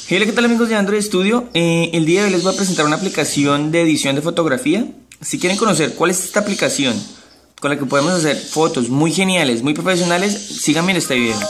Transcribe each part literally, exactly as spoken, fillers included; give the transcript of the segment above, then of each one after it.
Hola, ¿qué tal amigos de Android Studio? Eh, el día de hoy les voy a presentar una aplicación de edición de fotografía. Si quieren conocer cuál es esta aplicación con la que podemos hacer fotos muy geniales, muy profesionales, síganme en este video.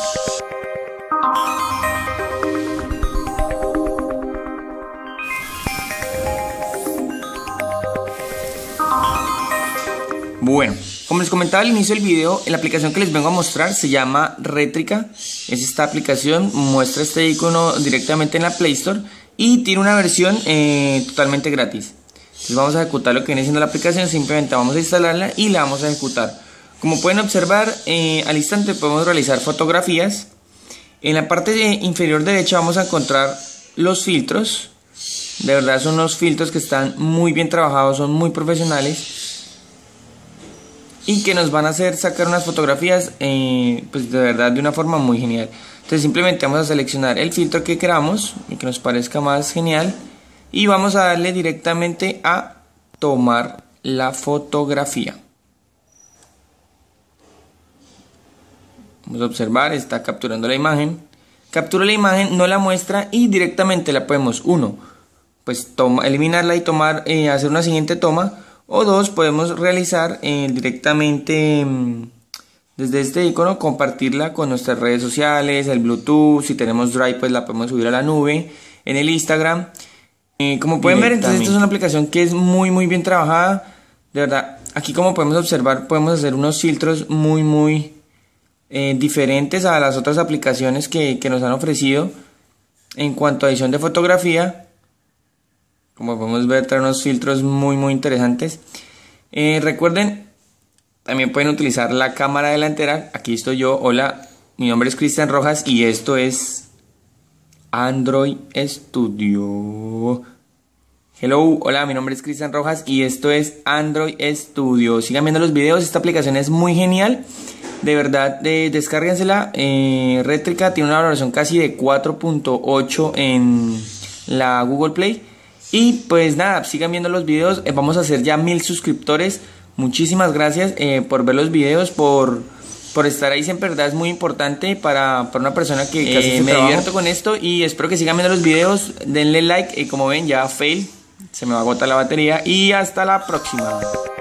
Bueno, como les comentaba al inicio del video, la aplicación que les vengo a mostrar se llama Retrica. Es esta aplicación, muestra este icono directamente en la Play Store y tiene una versión eh, totalmente gratis. Entonces vamos a ejecutar lo que viene siendo la aplicación, simplemente vamos a instalarla y la vamos a ejecutar. Como pueden observar, eh, al instante podemos realizar fotografías. En la parte inferior derecha vamos a encontrar los filtros. De verdad son unos filtros que están muy bien trabajados, son muy profesionales y que nos van a hacer sacar unas fotografías eh, pues de verdad de una forma muy genial. Entonces simplemente vamos a seleccionar el filtro que queramos y que nos parezca más genial y vamos a darle directamente a tomar la fotografía. Vamos a observar, está capturando la imagen. Captura la imagen, no la muestra y directamente la podemos, uno, pues toma, eliminarla y tomar, eh, hacer una siguiente toma. O dos, podemos realizar eh, directamente mmm, desde este icono, compartirla con nuestras redes sociales, el Bluetooth. Si tenemos Drive, pues la podemos subir a la nube, en el Instagram. Eh, como pueden ver, entonces esta es una aplicación que es muy muy bien trabajada. De verdad, aquí como podemos observar, podemos hacer unos filtros muy muy eh, diferentes a las otras aplicaciones que, que nos han ofrecido en cuanto a edición de fotografía. Como podemos ver, trae unos filtros muy muy interesantes. Eh, recuerden, también pueden utilizar la cámara delantera. Aquí estoy yo. Hola, mi nombre es Cristian Rojas y esto es Android Studio. Hello, hola, mi nombre es Cristian Rojas y esto es Android Studio. Sigan viendo los videos, esta aplicación es muy genial. De verdad, de, descárguensela. Eh, Retrica tiene una valoración casi de cuatro punto ocho en la Google Play. Y pues nada, sigan viendo los videos, eh, vamos a hacer ya mil suscriptores. Muchísimas gracias eh, por ver los videos, por, por estar ahí, siempre, verdad es muy importante para, para una persona que, que hace eh, me trabajo. divierto con esto y espero que sigan viendo los videos, denle like, eh, como ven ya fail, se me va a agotar la batería y hasta la próxima.